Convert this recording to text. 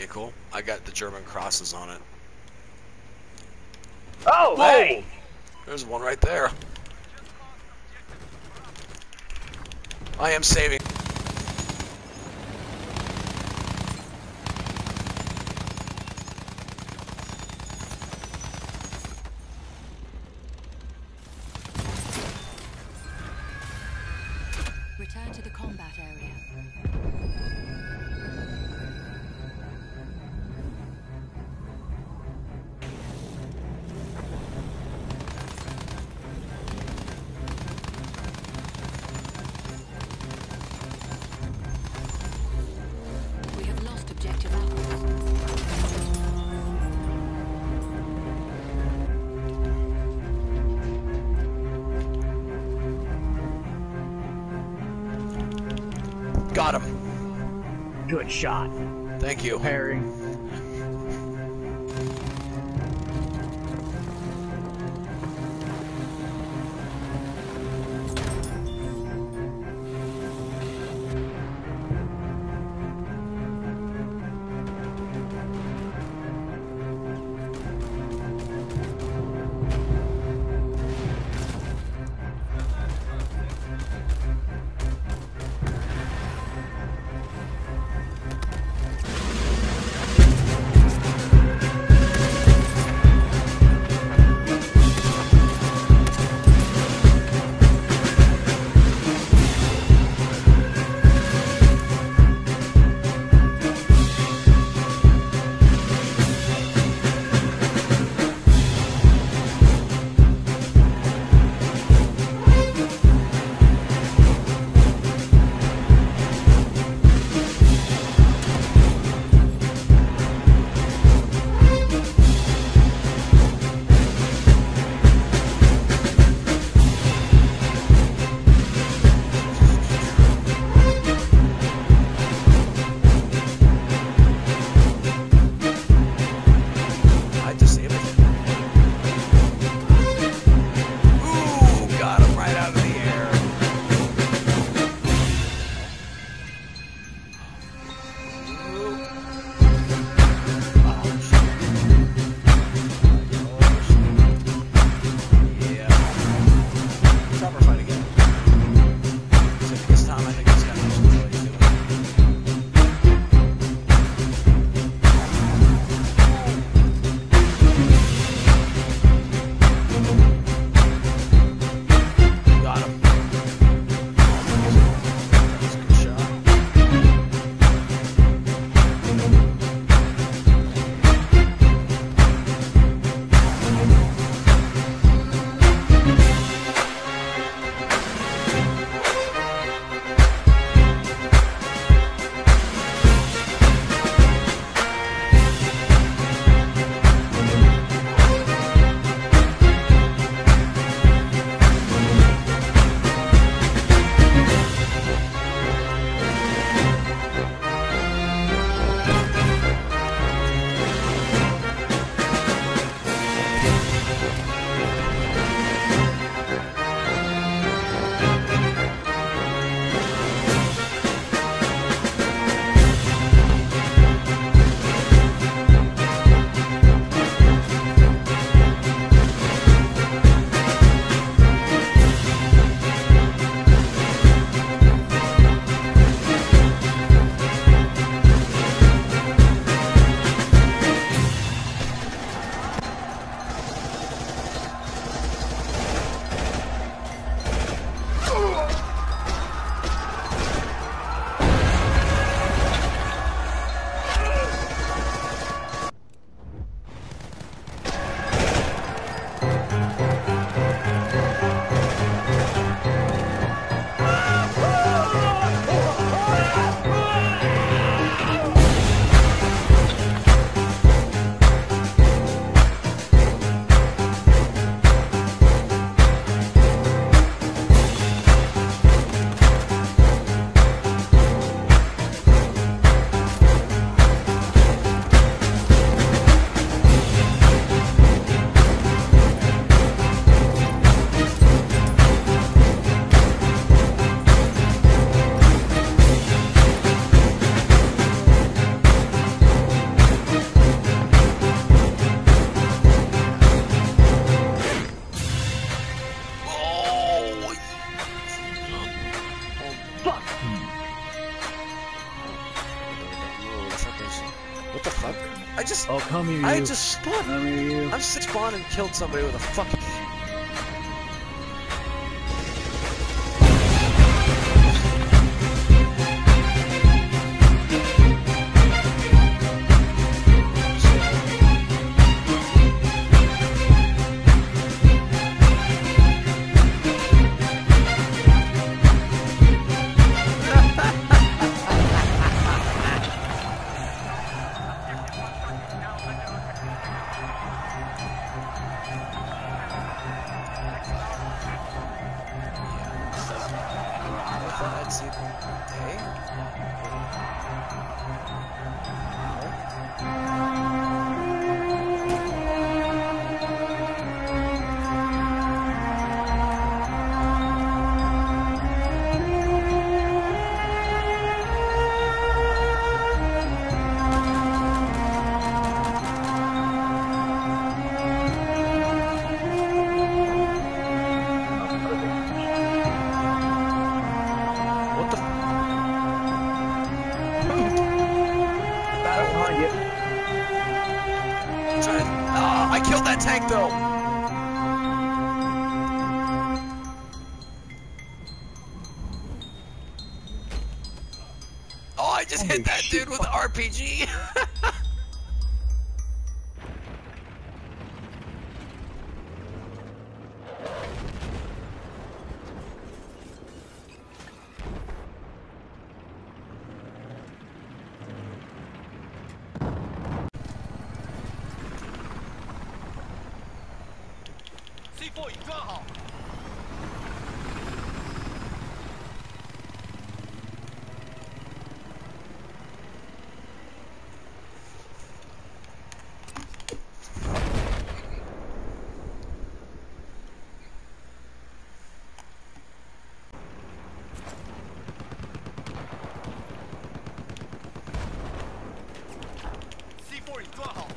vehicle. I got the German crosses on it. Oh, Whoa! hey! There's one right there. I am saving. Return to the combat area. We have lost objective apples. Got him. Good shot. Thank you. Harry. What the fuck? Oh, come here, you. I just spawned. Come here, you. I've spawned and killed somebody with a fucking. Let's see. Hey. What the? I killed that tank though. Oh, I just hit that dude with the RPG. C4 已装好。C4已装好。